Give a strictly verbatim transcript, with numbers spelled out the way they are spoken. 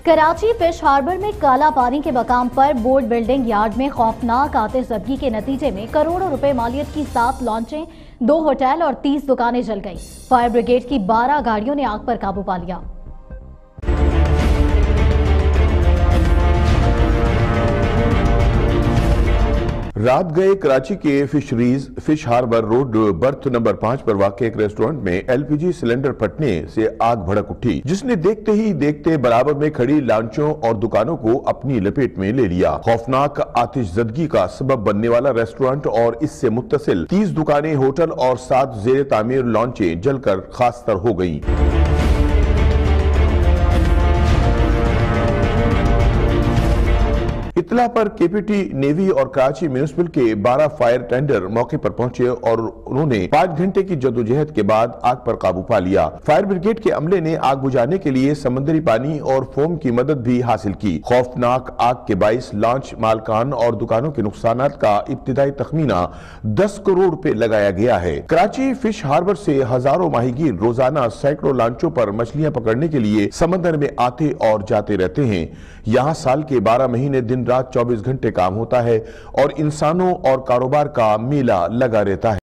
Karachi fish harbour میں کالا پانی کے مقام پر بورڈ بلڈنگ یارڈ میں خوفناک آتش زدگی کے نتیجے میں کروڑوں روپے مالیت کی سات لانچیں، دو ہوٹل اور تیس دکانیں جل گئیں۔ فائر بریگیڈ کی بارہ گاڑیوں نے آگ پر قابو پا لیا۔ رات گئے کراچی کے fisheries fish harbour road berth number پانچ پر واقع ایک ریسٹورنٹ میں ایل پی جی سلنڈر پھٹنے سے آگ بھڑک اٹھی، جس نے دیکھتے ہی دیکھتے برابر میں کھڑی لانچوں اور دکانوں کو اپنی لپیٹ میں لے لیا۔ خوفناک آتش زدگی کا سبب بننے والا ریسٹورنٹ اور اس سے متصل تیس دکانیں، ہوٹل اور سات زیر تعمیر لانچیں جل کر خاکستر ہو گئیں۔ اطلاع پر کے پی ٹی نیوی اور کراچی میونسپل کے بارہ فائر ٹینڈر موقع پر پہنچے اور انہوں نے پانچ گھنٹے کی جدوجہد کے بعد آگ پر قابو پا لیا۔ فائر بریگیڈ کے عملے نے آگ بجھانے کے لیے سمندری پانی اور فوم کی مدد بھی حاصل کی۔ خوفناک آگ کے باعث لانچ مالکان اور دکانوں کے نقصانات کا ابتدائی تخمینہ دس کروڑ روپے لگایا گیا ہے۔ کراچی فش ہاربر سے ہزاروں ماہی گیر روزانہ سینکڑوں لانچوں پر مچھلیاں پکڑنے کے لیے سمندر میں آتے اور جاتے رہتے ہیں۔ یہاں سال کے بارہ مہینے دن رات چوبیس گھنٹے کام ہوتا ہے اور انسانوں اور کاروبار کا میلہ لگا رہتا ہے۔